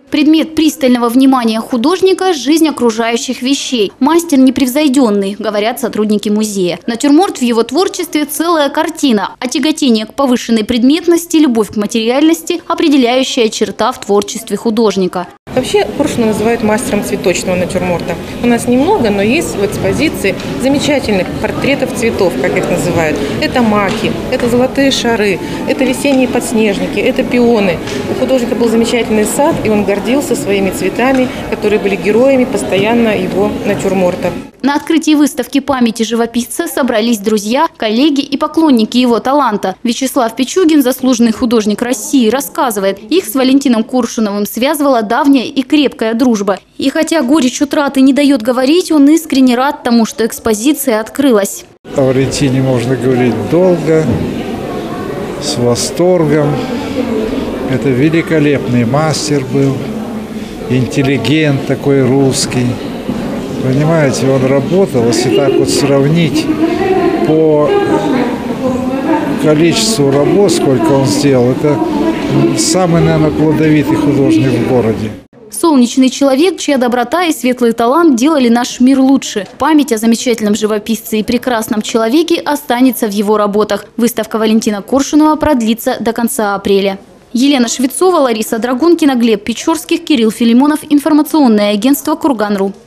Предмет пристального внимания художника – жизнь окружающих вещей. Мастер непревзойденный, говорят сотрудники музея. Натюрморт в его творчестве – целая картина, а тяготение к повышенной предметности, любовь к материальности – определяющая черта в творчестве художника. Вообще Коршунова называют мастером цветочного натюрморта. У нас немного, но есть в экспозиции замечательных портретов цветов, как их называют. Это маки, это золотые шары, это весенние подснежники, это пионы. У художника был замечательный сад, и он гордился своими цветами, которые были героями постоянно его натюрморта. На открытии выставки памяти живописца собрались друзья, коллеги и поклонники его таланта. Вячеслав Пичугин, заслуженный художник России, рассказывает, их с Валентином Коршуновым связывала давняя и крепкая дружба. И хотя горечь утраты не дает говорить, он искренне рад тому, что экспозиция открылась. О Валентине можно говорить долго, с восторгом. Это великолепный мастер был, интеллигент такой русский. Понимаете, он работал, если так вот сравнить по количеству работ, сколько он сделал, это самый, наверное, плодовитый художник в городе. Солнечный человек, чья доброта и светлый талант делали наш мир лучше. Память о замечательном живописце и прекрасном человеке останется в его работах. Выставка Валентина Коршунова продлится до конца апреля. Елена Швецова, Лариса Драгункина, Глеб Печорских, Кирилл Филимонов. Информационное агентство «Курган.ру».